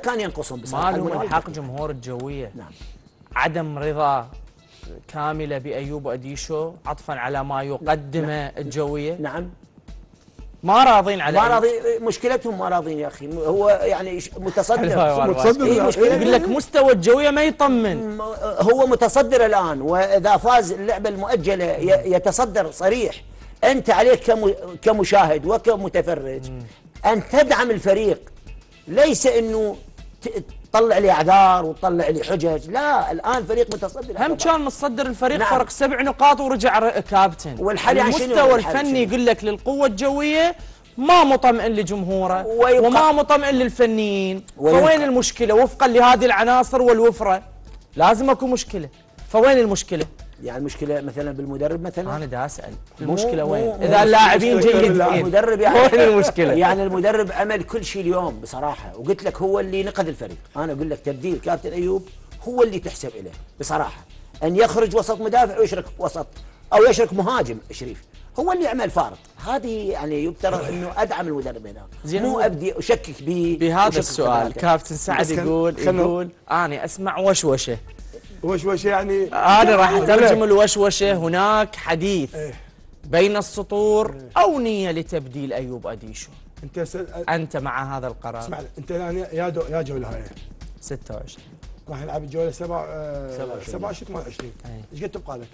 كان ينقصهم بصراحه. ما لهم الحق جمهور الجويه. نعم. عدم رضا كامله بايوب اديشو عطفا على ما يقدمه الجويه. نعم. ما راضين على ما راضي، مشكلتهم ما راضين يا اخي. هو يعني متصدر يقول لك مستوى الجويه ما يطمن. هو متصدر الان، واذا فاز اللعبه المؤجله يتصدر صريح. انت عليك كمشاهد وكمتفرج ان تدعم الفريق، ليس انه تطلع لي اعذار وتطلع لي حجج. لا، الان فريق متصدر. هم كان متصدر الفريق. نعم. فرق 7 نقاط ورجع كابتن. والحل يعني المستوى الفني يقول لك للقوه الجويه ما مطمئن لجمهوره وما مطمئن للفنيين. فوين المشكله؟ وفقا لهذه العناصر والوفره لازم اكو مشكله. فوين المشكله؟ يعني المشكله مثلا بالمدرب مثلا. انا دا اسال المشكله وين؟ اذا اللاعبين جيدين المدرب يعني وين المشكله؟ يعني المدرب عمل كل شيء اليوم بصراحه، وقلت لك هو اللي نقذ الفريق. انا اقول لك تبديل كابتن ايوب هو اللي تحسب له بصراحه، ان يخرج وسط مدافع ويشرك وسط او يشرك مهاجم شريف، هو اللي عمل فارق. هذه يعني يفترض انه ادعم المدرب هنا، مو ابدي اشكك به. بهذا السؤال كابتن سعد يقول انا اسمع وشوشه يعني انا راح اترجم الوشوشه. هناك حديث بين السطور او نيه لتبديل ايوب اديشو. انت مع هذا القرار؟ اسمع، انت الان يا جوله هاي 26 راح نلعب الجوله 27 28. ايش قد تبقى لك؟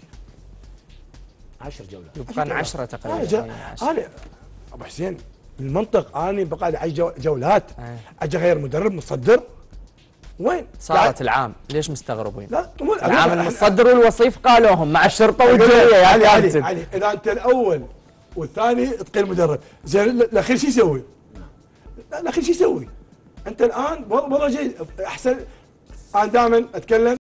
10 جولات. يبقى 10 تقريبا. انا ابو حسين بالمنطق انا بقى لي 10 جولات اجي اغير مدرب متصدر. وين صارت العام؟ ليش مستغربين؟ لا العام المتصدر والوصيف قالوهم مع الشرطه والجويه يا كابتن. علي اذا انت الاول والثاني تقيل مدرب، زين الاخير شو يسوي؟ الاخير شو يسوي؟ انت الان والله جاي احسن. انا دائما اتكلم